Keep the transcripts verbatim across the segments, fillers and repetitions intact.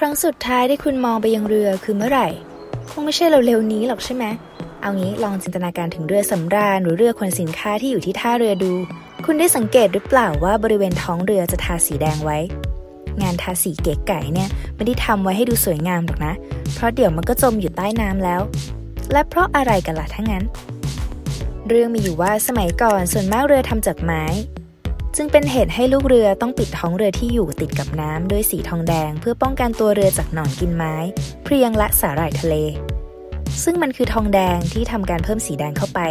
รั้งสุดท้ายที่คุณมองไปยังเรือคือเมื่อไหร่คงไม่ใช่เร็วๆนี้หรอกใช่ไหมเอางี้ลองจินตนาการถึงเรือสำราญหรือเรือขนสินค้าที่อยู่ที่ท่าเรือดูคุณได้สังเกตหรือเปล่าว่าบริเวณท้องเรือจะทาสีแดงไว้งานทาสีเก๋ไก๋เนี่ยไม่ได้ทำไว้ให้ดูสวยงามหรอกนะเพราะเดี๋ยวมันก็จมอยู่ใต้น้ำแล้วและเพราะอะไรกันล่ะถ้างั้นเรื่องมีอยู่ว่าสมัยก่อนส่วนมากเรือทำจากไม้จึงเป็นเหตุให้ลูกเรือต้องปิดท้องเรือที่อยู่ติดกับน้ำด้วยสีทองแดงเพื่อป้องกันตัวเรือจากหนอนกินไม้เพลียงและสาหร่ายทะเลซึ่งมันคือทองแดงที่ทำการเพิ่มสีแดงเข้าไป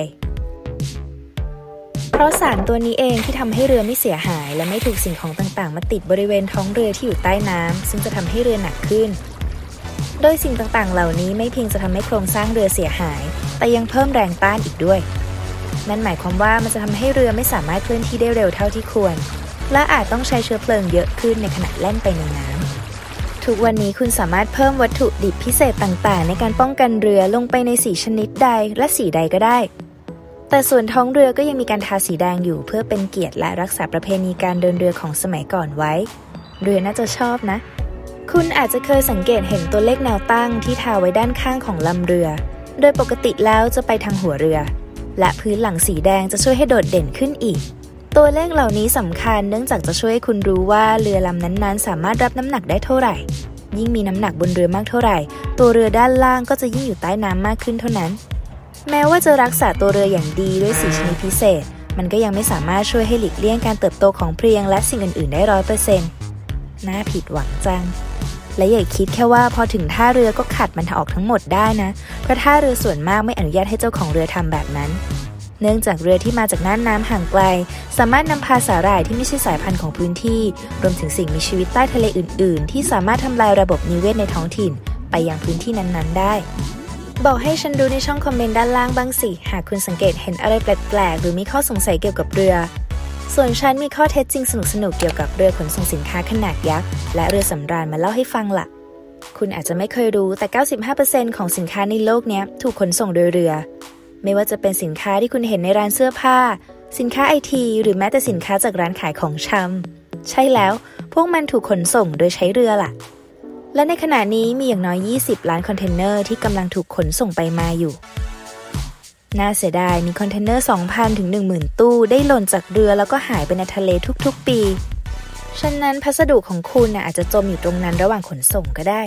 เพราะสารตัวนี้เองที่ทำให้เรือไม่เสียหายและไม่ถูกสิ่งของต่างๆมาติดบริเวณท้องเรือที่อยู่ใต้น้ำซึ่งจะทำให้เรือหนักขึ้นโดยสิ่งต่างๆเหล่านี้ไม่เพียงจะทำให้โครงสร้างเรือเสียหายแต่ยังเพิ่มแรงต้านอีกด้วยนั่นหมายความว่ามันจะทำให้เรือไม่สามารถเคลื่อนที่ได้เร็วเท่าที่ควรและอาจต้องใช้เชื้อเพลิงเยอะขึ้นในขณะแล่นไปในน้ำทุกวันนี้คุณสามารถเพิ่มวัตถุดิบพิเศษต่างๆในการป้องกันเรือลงไปในสีชนิดใดและสีใดก็ได้แต่ส่วนท้องเรือก็ยังมีการทาสีแดงอยู่เพื่อเป็นเกียรติและรักษาประเพณีการเดินเรือของสมัยก่อนไว้เรือน่าจะชอบนะคุณอาจจะเคยสังเกตเห็นตัวเลขแนวตั้งที่ทาไว้ด้านข้างของลำเรือโดยปกติแล้วจะไปทางหัวเรือและพื้นหลังสีแดงจะช่วยให้โดดเด่นขึ้นอีกตัวเลขเหล่านี้สำคัญเนื่องจากจะช่วยให้คุณรู้ว่าเรือลำนั้นๆสามารถรับน้ำหนักได้เท่าไหร่ยิ่งมีน้ำหนักบนเรือมากเท่าไหร่ตัวเรือด้านล่างก็จะยิ่งอยู่ใต้น้ำมากขึ้นเท่านั้นแม้ว่าจะรักษาตัวเรืออย่างดีด้วยสีชนิดพิเศษมันก็ยังไม่สามารถช่วยให้หลีกเลี่ยงการเติบโตของเพลียงและสิ่งอื่นๆได้ร้อยเปอร์เซ็นต์น่าผิดหวังจังและอย่าคิดแค่ว่าพอถึงท่าเรือก็ขัดมันออกทั้งหมดได้นะเพราะท่าเรือส่วนมากไม่อนุญาตให้เจ้าของเรือทำแบบนั้นเนื่องจากเรือที่มาจากน่านน้ำห่างไกลสามารถนำพาสาหร่ายที่ไม่ใช่สายพันธุ์ของพื้นที่รวมถึงสิ่งมีชีวิตใต้ทะเลอื่นๆที่สามารถทำลายระบบนิเวศในท้องถิ่นไปยังพื้นที่นั้นๆได้บอกให้ฉันดูในช่องคอมเมนต์ด้านล่างบ้างสิหากคุณสังเกตเห็นอะไรแปลกๆหรือมีข้อสงสัยเกี่ยวกับเรือส่วนฉันมีข้อเท็จจริงสนุกๆเกี่ยวกับเรือขนส่งสินค้าขนาดยักษ์และเรือสำราญมาเล่าให้ฟังล่ะคุณอาจจะไม่เคยรู้แต่ เก้าสิบห้าเปอร์เซ็นต์ ของสินค้าในโลกนี้ถูกขนส่งโดยเรือไม่ว่าจะเป็นสินค้าที่คุณเห็นในร้านเสื้อผ้าสินค้าไอทีหรือแม้แต่สินค้าจากร้านขายของชำใช่แล้วพวกมันถูกขนส่งโดยใช้เรือล่ะและในขณะนี้มีอย่างน้อยยี่สิบล้านคอนเทนเนอร์ที่กำลังถูกขนส่งไปมาอยู่น่าเสียดายมีคอนเทนเนอร์ สองพัน ถึง หนึ่งหมื่น ตู้ได้หล่นจากเรือแล้วก็หายไปในทะเลทุกๆปีฉะนั้นพัสดุของคุณน่ะอาจจะจมอยู่ตรงนั้นระหว่างขนส่งก็ได้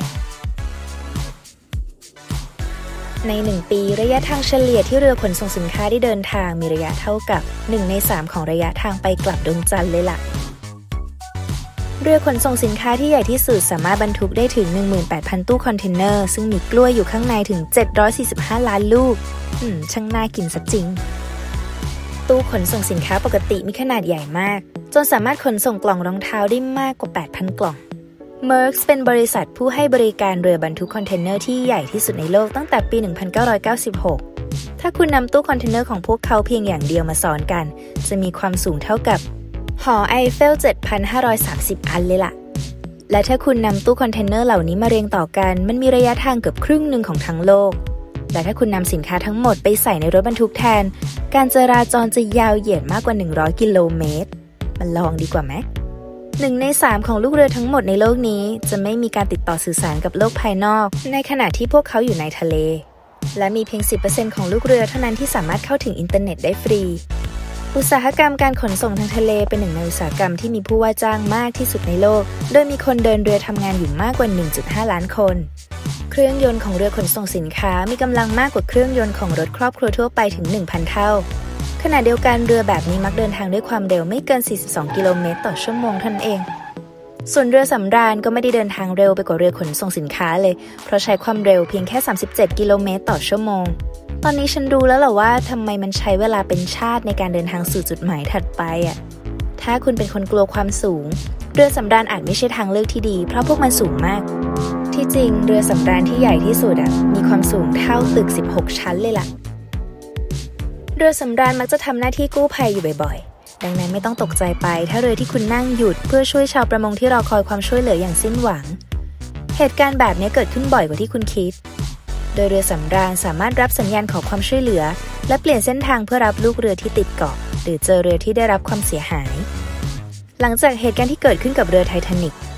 ในหนึ่งปีระยะทางเฉลี่ยที่เรือขนส่งสินค้าได้เดินทางมีระยะเท่ากับหนึ่งในสามของระยะทางไปกลับดวงจันทร์เลยล่ะเรือขนส่งสินค้าที่ใหญ่ที่สุดสามารถบรรทุกได้ถึง หนึ่งหมื่นแปดพัน ตู้คอนเทนเนอร์ซึ่งมีกล้วยอยู่ข้างในถึงเจ็ดร้อยสี่สิบห้าล้านลูกอืมช่างน่ากินซะจริงตู้ขนส่งสินค้าปกติมีขนาดใหญ่มากจนสามารถขนส่งกล่องรองเท้าได้มากกว่า แปดพัน กล่อง Maersk เป็นบริษัทผู้ให้บริการเรือบรรทุกคอนเทนเนอร์ที่ใหญ่ที่สุดในโลกตั้งแต่ปี หนึ่งพันเก้าร้อยเก้าสิบหก ถ้าคุณนำตู้คอนเทนเนอร์ของพวกเขาเพียงอย่างเดียวมาซ้อนกันจะมีความสูงเท่ากับหอไอเฟล เจ็ดพันห้าร้อยสามสิบ อันเลยล่ะและถ้าคุณนำตู้คอนเทนเนอร์เหล่านี้มาเรียงต่อกันมันมีระยะทางเกือบครึ่งหนึ่งของทั้งโลกแต่ถ้าคุณนำสินค้าทั้งหมดไปใส่ในรถบรรทุกแทนการจราจรจะยาวเหยียดมากกว่าหนึ่งร้อยกิโลเมตรมาลองดีกว่าไหมหนึ่งในสามของลูกเรือทั้งหมดในโลกนี้จะไม่มีการติดต่อสื่อสารกับโลกภายนอกในขณะที่พวกเขาอยู่ในทะเลและมีเพียง สิบเปอร์เซ็นต์ ของลูกเรือเท่านั้นที่สามารถเข้าถึงอินเทอร์เน็ตได้ฟรีอุตสาหกรรมการขนส่งทางทะเลเป็นหนึ่งในอุตสาหกรรมที่มีผู้ว่าจ้างมากที่สุดในโลกโดยมีคนเดินเรือทำงานอยู่มากกว่า หนึ่งจุดห้า ล้านคนเครื่องยนต์ของเรือขนส่งสินค้ามีกำลังมากกว่าเครื่องยนต์ของรถครอบครัวทั่วไปถึง หนึ่งพัน เท่าขณะเดียวกันเรือแบบนี้มักเดินทางด้วยความเร็วไม่เกินสี่สิบสองกิโลเมตรต่อชั่วโมงเท่านั้นเองส่วนเรือสำราญก็ไม่ได้เดินทางเร็วไปกว่าเรือขนส่งสินค้าเลยเพราะใช้ความเร็วเพียงแค่สามสิบเจ็ดกิโลเมตรต่อชั่วโมงตอนนี้ฉันรู้แล้วแหละว่าทำไมมันใช้เวลาเป็นชาติในการเดินทางสู่จุดหมายถัดไปอ่ะถ้าคุณเป็นคนกลัวความสูงเรือสำราญอาจไม่ใช่ทางเลือกที่ดีเพราะพวกมันสูงมากที่จริงเรือสำราญที่ใหญ่ที่สุดอ่ะมีความสูงเท่าตึกสิบหกชั้นเลยล่ะเรือสำราญมักจะทำหน้าที่กู้ภัยอยู่บ่อยๆดังนั้นไม่ต้องตกใจไปถ้าเรือที่คุณนั่งหยุดเพื่อช่วยชาวประมงที่รอคอยความช่วยเหลืออย่างสิ้นหวังเหตุการณ์แบบนี้เกิดขึ้นบ่อยกว่าที่คุณคิดโดยเรือสำราญสามารถรับสัญญาณขอความช่วยเหลือและเปลี่ยนเส้นทางเพื่อรับลูกเรือที่ติดเกาะหรือเจอเรือที่ได้รับความเสียหายหลังจากเหตุการณ์ที่เกิดขึ้นกับเรือไททานิค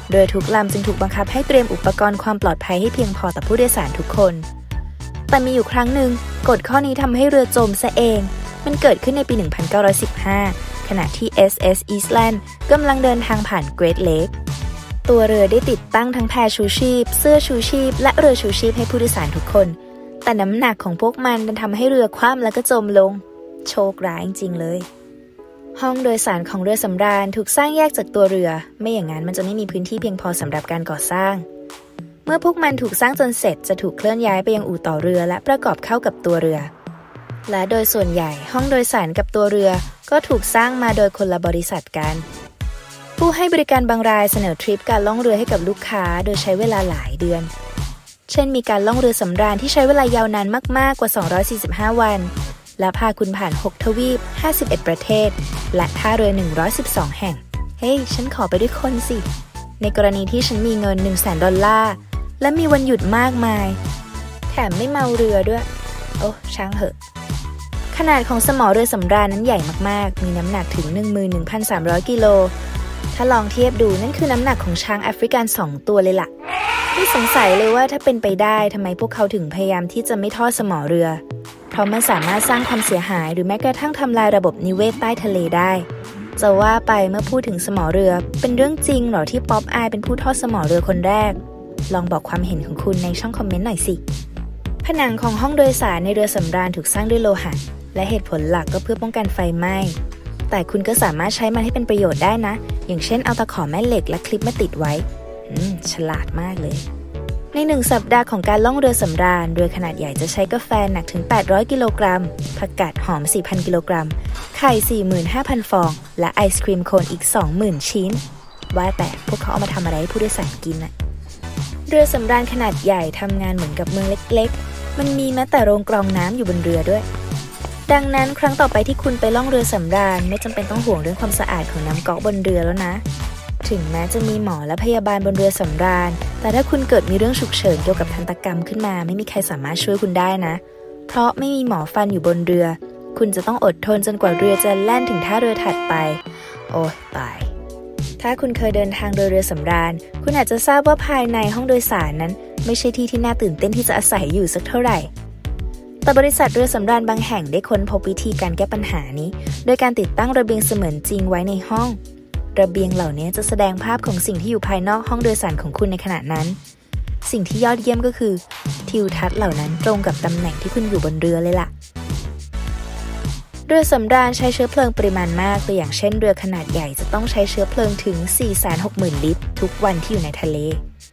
เรือทุกลำจึงถูกบังคับให้เตรียมอุปกรณ์ความปลอดภัยให้เพียงพอต่อผู้โดยสารทุกคนแต่มีอยู่ครั้งหนึ่งกฎข้อนี้ทำให้เรือจมซะเองมันเกิดขึ้นในปี หนึ่งพันเก้าร้อยสิบห้า ขณะที่ เอส เอส Eastland กำลังเดินทางผ่าน Great Lake ตัวเรือได้ติดตั้งทั้งแพชูชีพเสื้อชูชีพและเรือชูชีพให้ผู้โดยสารทุกคนแต่น้ำหนักของพวกมันดันทำให้เรือคว่ำแล้วก็จมลงโชคร้ายจริงๆเลยห้องโดยสารของเรือสำราญถูกสร้างแยกจากตัวเรือไม่อย่างนั้นมันจะไม่มีพื้นที่เพียงพอสำหรับการก่อสร้างเมื่อพวกมันถูกสร้างจนเสร็จจะถูกเคลื่อนย้ายไปยังอู่ต่อเรือและประกอบเข้ากับตัวเรือและโดยส่วนใหญ่ห้องโดยสารกับตัวเรือก็ถูกสร้างมาโดยคนละบริษัทกันผู้ให้บริการบางรายเสนอทริปการล่องเรือให้กับลูกค้าโดยใช้เวลาหลายเดือนเช่นมีการล่องเรือสำราญที่ใช้เวลายาวนานมากๆกว่าสองร้อยสี่สิบห้าวันและพาคุณผ่านหกทวีปห้าสิบเอ็ดประเทศและท่าเรือหนึ่งร้อยสิบสองแห่งเฮ้ย hey, ฉันขอไปด้วยคนสิในกรณีที่ฉันมีเงิน หนึ่งแสน ดอลลาร์และมีวันหยุดมากมายแถมไม่เมาเรือด้วยโอ้ช่างเหอะขนาดของสมอเรือสำราญนั้นใหญ่มากๆมีน้ำหนักถึง หนึ่งหมื่นหนึ่งพันสามร้อย กิโลถ้าลองเทียบดูนั่นคือน้ำหนักของช้างแอฟริกันสองตัวเลยล่ะไม่สงสัยเลยว่าถ้าเป็นไปได้ทำไมพวกเขาถึงพยายามที่จะไม่ทอดสมอเรือเพราะมันสามารถสร้างความเสียหายหรือแม้กระทั่งทำลายระบบนิเวศใต้ทะเลได้จะว่าไปเมื่อพูดถึงสมอเรือเป็นเรื่องจริงเหรอที่ป๊อปอายเป็นผู้ทอดสมอเรือคนแรกลองบอกความเห็นของคุณในช่องคอมเมนต์หน่อยสิผนังของห้องโดยสารในเรือสำราญถูกสร้างด้วยโลหะและเหตุผลหลักก็เพื่อป้องกันไฟไหม้แต่คุณก็สามารถใช้มันให้เป็นประโยชน์ได้นะอย่างเช่นเอาตะขอแม่เหล็กและคลิปมาติดไว้อืมฉลาดมากเลยในหนึ่งสัปดาห์ของการล่องเรือสำราญเรือขนาดใหญ่จะใช้กาแฟหนักถึงแปดร้อยกิโลกรัมผักกาดหอม สี่พัน กิโลกรัมไข่ สี่หมื่นห้าพัน ฟองและไอศกรีมโคนอีก สองหมื่น ชิ้นว่าแต่พวกเขาเอามาทำอะไรให้ผู้โดยสารกินน่ะเรือสำราญขนาดใหญ่ทำงานเหมือนกับเมืองเล็กๆมันมีแม้แต่โรงกรองน้ำอยู่บนเรือด้วยดังนั้นครั้งต่อไปที่คุณไปล่องเรือสำราญไม่จำเป็นต้องห่วงเรื่องความสะอาดของน้ำก๊อกบนเรือแล้วนะถึงแม้จะมีหมอและพยาบาลบนเรือสำราญแต่ถ้าคุณเกิดมีเรื่องฉุกเฉินเกี่ยวกับทันตกรรมขึ้นมาไม่มีใครสามารถช่วยคุณได้นะเพราะไม่มีหมอฟันอยู่บนเรือคุณจะต้องอดทนจนกว่าเรือจะแล่นถึงท่าเรือถัดไปโอ้ตายถ้าคุณเคยเดินทางโดยเรือสำราญคุณอาจจะทราบว่าภายในห้องโดยสารนั้นไม่ใช่ที่ที่น่าตื่นเต้นที่จะอาศัยอยู่สักเท่าไหร่แต่บริษัทเรือสำราญบางแห่งได้ค้นพบวิธีการแก้ปัญหานี้โดยการติดตั้งระเบียงเสมือนจริงไว้ในห้องระเบียงเหล่านี้จะแสดงภาพของสิ่งที่อยู่ภายนอกห้องโดยสารของคุณในขณะนั้นสิ่งที่ยอดเยี่ยมก็คือทิวทัศน์เหล่านั้นตรงกับตำแหน่งที่คุณอยู่บนเรือเลยล่ะเรือสำราญใช้เชื้อเพลิงปริมาณมากตัวอย่างเช่นเรือขนาดใหญ่จะต้องใช้เชื้อเพลิงถึง สี่แสนหกหมื่น ลิตรทุกวันที่อยู่ในทะเล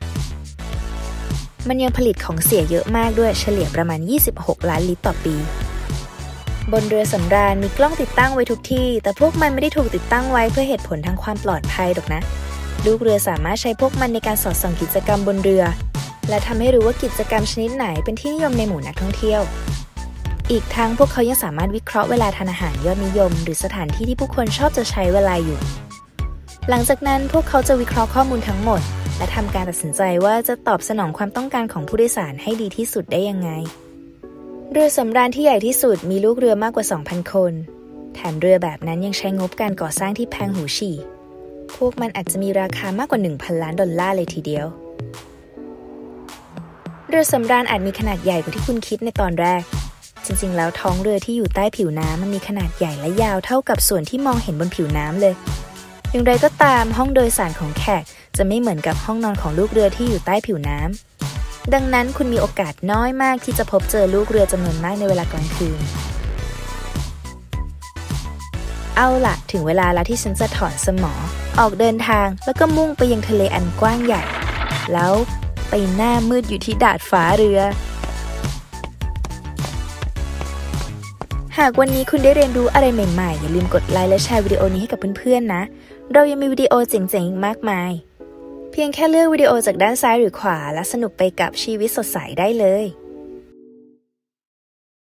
มันยังผลิตของเสียเยอะมากด้วยเฉลี่ยประมาณยี่สิบหกล้านลิตรต่อปีบนเรือสำราญมีกล้องติดตั้งไว้ทุกที่แต่พวกมันไม่ได้ถูกติดตั้งไว้เพื่อเหตุผลทางความปลอดภัยหรอกนะลูกเรือสามารถใช้พวกมันในการสอดส่องกิจกรรมบนเรือและทำให้รู้ว่ากิจกรรมชนิดไหนเป็นที่นิยมในหมู่นักท่องเที่ยวอีกทั้งพวกเขายังสามารถวิเคราะห์เวลาทานอาหารยอดนิยมหรือสถานที่ที่ผู้คนชอบจะใช้เวลาอยู่หลังจากนั้นพวกเขาจะวิเคราะห์ข้อมูลทั้งหมดและทำการตัดสินใจว่าจะตอบสนองความต้องการของผู้โดยสารให้ดีที่สุดได้ยังไงเรือสำราญที่ใหญ่ที่สุดมีลูกเรือมากกว่า สองพัน คนแถมเรือแบบนั้นยังใช้งบการก่อสร้างที่แพงหูฉี่พวกมันอาจจะมีราคามากกว่า หนึ่งพัน ล้านดอลลาร์เลยทีเดียวเรือสำราญอาจมีขนาดใหญ่กว่าที่คุณคิดในตอนแรกจริงๆแล้วท้องเรือที่อยู่ใต้ผิวน้ำมันมีขนาดใหญ่และยาวเท่ากับส่วนที่มองเห็นบนผิวน้ำเลยอย่างไรก็ตามห้องโดยสารของแขกจะไม่เหมือนกับห้องนอนของลูกเรือที่อยู่ใต้ผิวน้ำดังนั้นคุณมีโอกาสน้อยมากที่จะพบเจอลูกเรือจำนวนมากในเวลากลางคืนเอาล่ะถึงเวลาแล้วที่ฉันจะถอนสมอออกเดินทางแล้วก็มุ่งไปยังทะเลอันกว้างใหญ่แล้วไปหน้ามืดอยู่ที่ดาดฟ้าเรือหากวันนี้คุณได้เรียนรู้อะไรใหม่ๆอย่าลืมกดไลค์และแชร์วิดีโอนี้ให้กับเพื่อนๆนะเรายังมีวิดีโอเจ๋งๆอีกมากมายเพียงแค่เลือกวิดีโอจากด้านซ้ายหรือขวาและสนุกไปกับชีวิตสดใสได้เลย